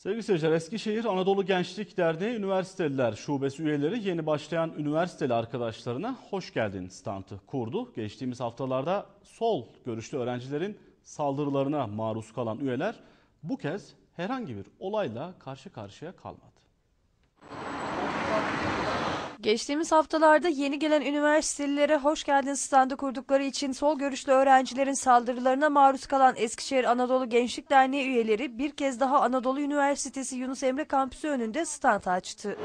Sevgili seyirciler, Eskişehir Anadolu Gençlik Derneği Üniversiteliler Şubesi üyeleri yeni başlayan üniversiteli arkadaşlarına hoş geldin standı kurdu. Geçtiğimiz haftalarda sol görüşlü öğrencilerin saldırılarına maruz kalan üyeler bu kez herhangi bir olayla karşı karşıya kalmadı. Geçtiğimiz haftalarda yeni gelen üniversitelilere hoş geldin standı kurdukları için sol görüşlü öğrencilerin saldırılarına maruz kalan Eskişehir Anadolu Gençlik Derneği üyeleri bir kez daha Anadolu Üniversitesi Yunus Emre Kampüsü önünde stand açtı.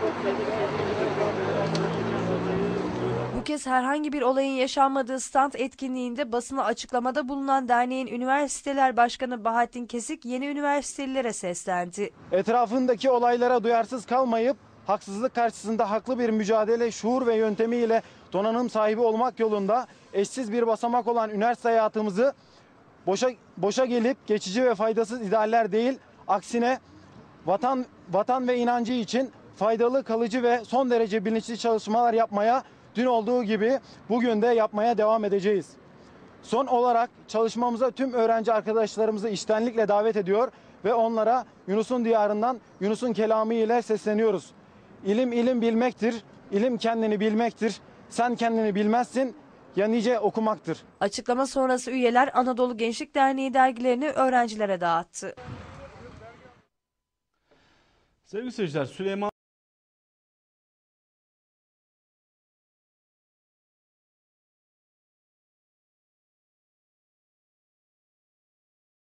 Bu kez herhangi bir olayın yaşanmadığı stand etkinliğinde basına açıklamada bulunan derneğin Üniversiteler Başkanı Bahattin Kesik yeni üniversitelilere seslendi. Etrafındaki olaylara duyarsız kalmayıp haksızlık karşısında haklı bir mücadele, şuur ve yöntemiyle donanım sahibi olmak yolunda eşsiz bir basamak olan üniversite hayatımızı boşa gelip geçici ve faydasız idealler değil, aksine vatan ve inancı için faydalı, kalıcı ve son derece bilinçli çalışmalar yapmaya, dün olduğu gibi bugün de yapmaya devam edeceğiz. Son olarak çalışmamıza tüm öğrenci arkadaşlarımızı içtenlikle davet ediyor ve onlara Yunus'un diyarından Yunus'un kelamı ile sesleniyoruz. İlim ilim bilmektir, ilim kendini bilmektir. Sen kendini bilmezsin, ya nice okumaktır. Açıklama sonrası üyeler Anadolu Gençlik Derneği dergilerini öğrencilere dağıttı. Sevgili seyirciler, Süleyman